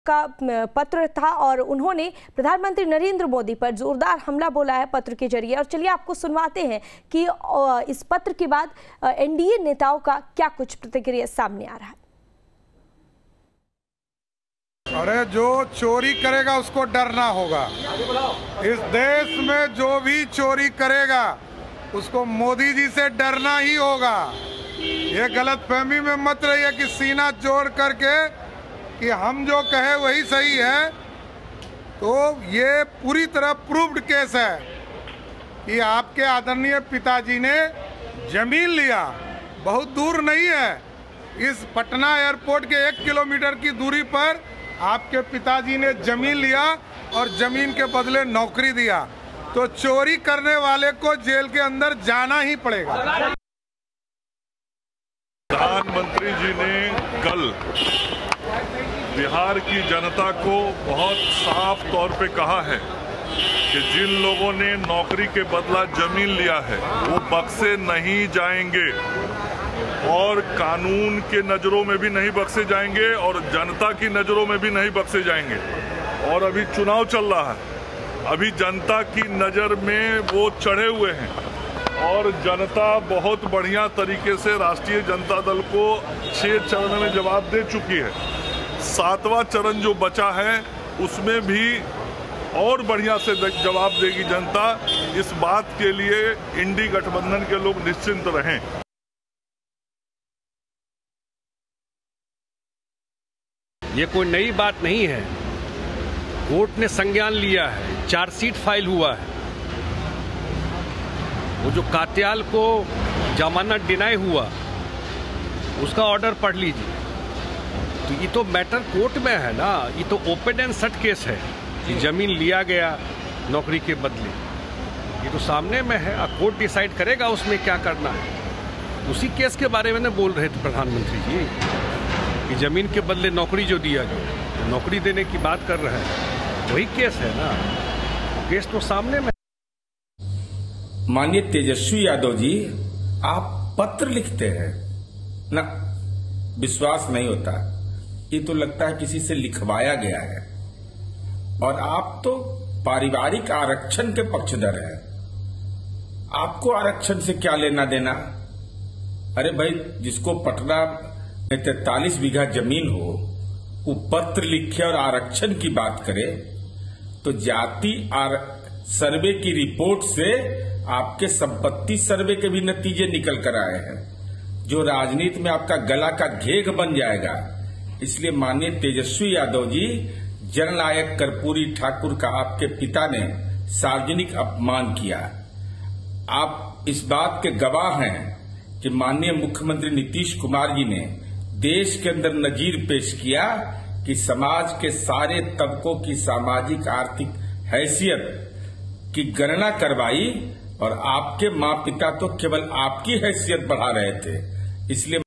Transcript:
का पत्र था और उन्होंने प्रधानमंत्री नरेंद्र मोदी पर जोरदार हमला बोला है पत्र के जरिए। और चलिए आपको सुनवाते हैं कि इस पत्र के बाद एनडीए नेताओं का क्या कुछ प्रतिक्रिया सामने आ रहा है। अरे जो चोरी करेगा उसको डरना होगा। इस देश में जो भी चोरी करेगा उसको मोदी जी से डरना ही होगा। ये गलतफहमी में मत रहिए कि सीना जोड़ करके कि हम जो कहे वही सही है। तो ये पूरी तरह प्रूव्ड केस है कि आपके आदरणीय पिताजी ने जमीन लिया, बहुत दूर नहीं है, इस पटना एयरपोर्ट के 1 किलोमीटर की दूरी पर आपके पिताजी ने जमीन लिया और जमीन के बदले नौकरी दिया। तो चोरी करने वाले को जेल के अंदर जाना ही पड़ेगा। प्रधानमंत्री जी ने कल बिहार की जनता को बहुत साफ तौर पे कहा है कि जिन लोगों ने नौकरी के बदला जमीन लिया है वो बख्शे नहीं जाएंगे और कानून के नजरों में भी नहीं बख्शे जाएंगे और जनता की नजरों में भी नहीं बख्शे जाएंगे। और अभी चुनाव चल रहा है, अभी जनता की नजर में वो चढ़े हुए हैं और जनता बहुत बढ़िया तरीके से राष्ट्रीय जनता दल को 6 चरण में जवाब दे चुकी है। 7वां चरण जो बचा है उसमें भी और बढ़िया से जवाब देगी जनता। इस बात के लिए इंडी गठबंधन के लोग निश्चिंत रहें। ये कोई नई बात नहीं है, कोर्ट ने संज्ञान लिया है, चार्जशीट फाइल हुआ है। वो जो कात्याल को जमानत डिनाई हुआ उसका ऑर्डर पढ़ लीजिए। तो ये तो मैटर कोर्ट में है ना, ये तो ओपन एंड शट केस है कि जमीन लिया गया नौकरी के बदले, ये तो सामने में है। कोर्ट डिसाइड करेगा उसमें क्या करना है। उसी केस के बारे में बोल रहे थे प्रधानमंत्री जी कि जमीन के बदले नौकरी जो दिया गया, तो नौकरी देने की बात कर रहे हैं, वही केस है ना। केस तो सामने में। माननीय तेजस्वी यादव जी, आप पत्र लिखते हैं ना, विश्वास नहीं होता। ये तो लगता है किसी से लिखवाया गया है। और आप तो पारिवारिक आरक्षण के पक्षधर हैं। आपको आरक्षण से क्या लेना देना? अरे भाई, जिसको पटना में 43 बीघा जमीन हो वो पत्र लिखे और आरक्षण की बात करे तो जाति सर्वे की रिपोर्ट से आपके संपत्ति सर्वे के भी नतीजे निकल कर आए हैं, जो राजनीति में आपका गला का घेघ बन जाएगा। इसलिए माननीय तेजस्वी यादव जी, जननायक कर्पूरी ठाकुर का आपके पिता ने सार्वजनिक अपमान किया। आप इस बात के गवाह हैं कि माननीय मुख्यमंत्री नीतीश कुमार जी ने देश के अंदर नजीर पेश किया कि समाज के सारे तबकों की सामाजिक आर्थिक हैसियत की गणना करवाई और आपके माँ पिता तो केवल आपकी हैसियत बढ़ा रहे थे। इसलिए